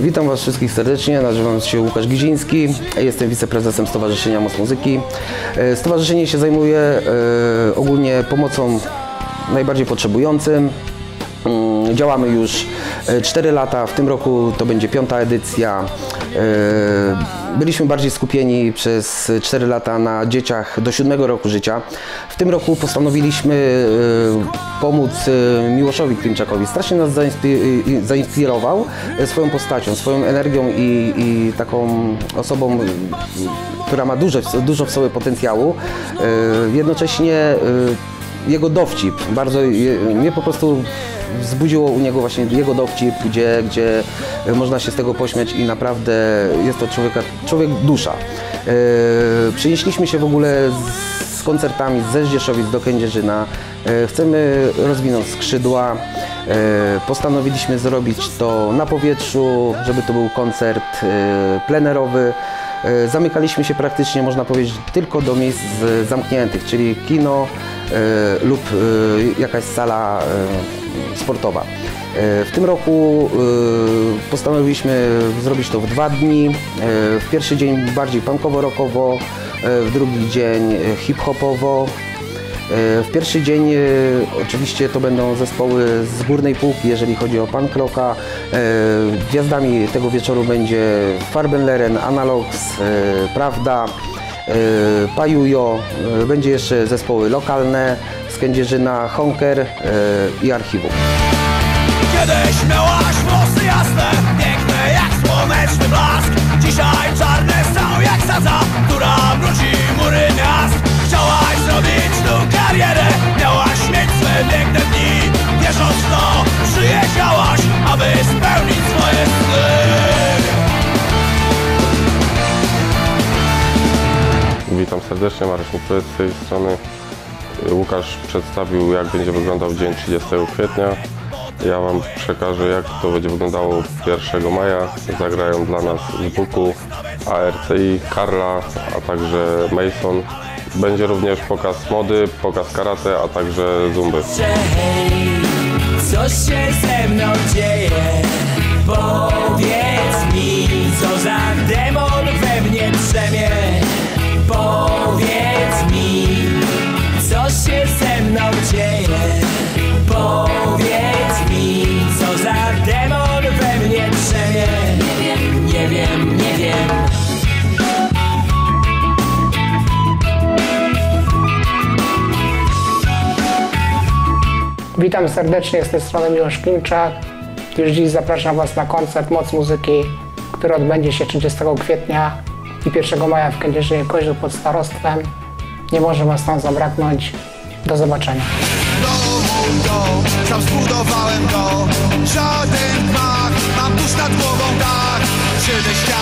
Witam Was wszystkich serdecznie, nazywam się Łukasz Giziński, jestem wiceprezesem Stowarzyszenia Moc Muzyki. Stowarzyszenie się zajmuje ogólnie pomocą najbardziej potrzebującym. Działamy już 4 lata, w tym roku to będzie 5. edycja. Byliśmy bardziej skupieni przez 4 lata na dzieciach do 7 roku życia. W tym roku postanowiliśmy pomóc Miłoszowi Klimczakowi. Strasznie nas zainspirował swoją postacią, swoją energią i taką osobą, która ma dużo w sobie potencjału. Jednocześnie jego dowcip, bardzo mnie po prostu wzbudziło u niego właśnie jego dowcip, gdzie można się z tego pośmiać i naprawdę jest to człowiek dusza. Przenieśliśmy się w ogóle z koncertami ze Zdzieszowic do Kędzierzyna. Chcemy rozwinąć skrzydła. Postanowiliśmy zrobić to na powietrzu, żeby to był koncert plenerowy. Zamykaliśmy się praktycznie, można powiedzieć, tylko do miejsc zamkniętych, czyli kino lub jakaś sala sportowa. W tym roku postanowiliśmy zrobić to w 2 dni. W pierwszy dzień bardziej punkowo-rockowo, w drugi dzień hip-hopowo. W pierwszy dzień oczywiście to będą zespoły z górnej półki, jeżeli chodzi o punk rocka. Gwiazdami tego wieczoru będzie Farbenleren, Analogs, Prawda, Pajujo. Będzie jeszcze zespoły lokalne z Kędzierzyna, Honker i Archiwum. Kiedyś miałaś włosy jasne, piękne jak słoneczny blask. Dzisiaj czarne są jak sadza, która mrozi mury miast. Chciałaś zrobić tu karierę, miałaś mieć swe piękne dni. Wierząc w to, przyjechałaś, aby spełnić swoje sny. Witam serdecznie, Marek Mutry z tej strony. Łukasz przedstawił, jak będzie wyglądał dzień 30 kwietnia. Ja Wam przekażę, jak to będzie wyglądało 1 maja. Zagrają dla nas z Buku, ARCI, Karla, a także Mason. Będzie również pokaz mody, pokaz karate, a także zumby. Co się ze mną dzieje? Powiedz mi, co za demon we mnie drzemie. Powiedz mi, co się ze mną dzieje. Powiedz mi, co za demon we mnie drzemie. Nie wiem, nie wiem, nie wiem. Witam serdecznie, z tej strony Miłosz Klimczak. Już dziś zapraszam Was na koncert Moc Muzyki, który odbędzie się 30 kwietnia i 1 maja w Kędzierzynie Koźlu pod starostwem. Nie może Was tam zabraknąć. Do zobaczenia. Mój dom, sam zbudowałem go. Żaden gmach, mam tuż nad głową dach. Żywy świat.